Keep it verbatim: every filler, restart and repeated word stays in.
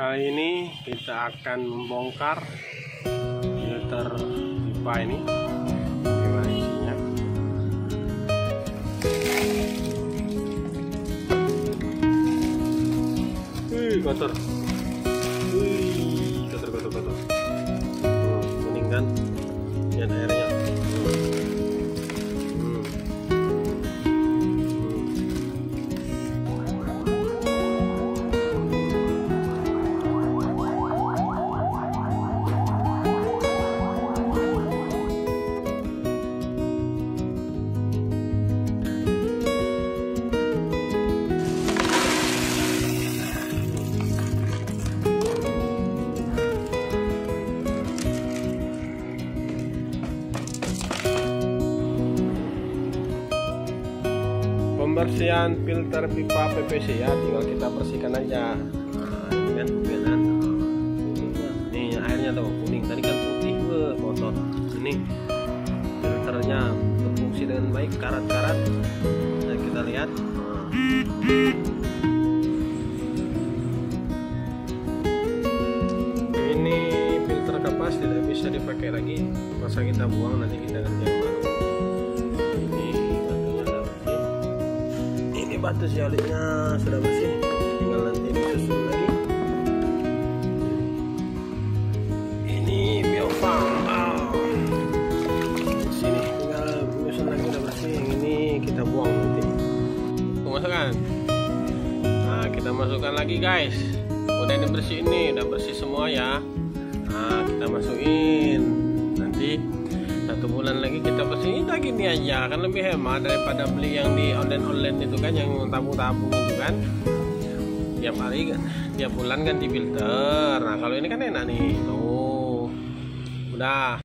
Kali ini kita akan membongkar filter pipa ini. Gimana isinya? Wih, kotor. Wih, kotor, kotor, kotor. Hmm, kuning kan? Lihat airnya. Pembersihan filter pipa P V C ya, tinggal kita bersihkan aja. Nah, ini kan kan nih airnya tuh kuning, tadi kan putih, wah kotor. Ini filternya berfungsi dengan baik, karat-karat. Nah, kita lihat. Ini filter kapas tidak bisa dipakai lagi, masa kita buang, nanti kita ganti yang baru. Batu sialiknya sudah bersih, tinggal nanti disusun lagi. Ini biofang, oh. Sini tinggal disusun lagi, udah bersih. Yang ini kita buang nanti. Masukkan. Nah, kita masukkan lagi guys. Udah ini bersih, ini udah bersih semua ya. Nah, kita masukin. Nanti satu bulan lagi kita bersihin lagi ini aja, kan lebih hemat daripada beli yang di online-online itu kan, yang tabung-tabung itu kan tiap hari kan, tiap bulan ganti filter. Nah kalau ini kan enak nih tuh, udah.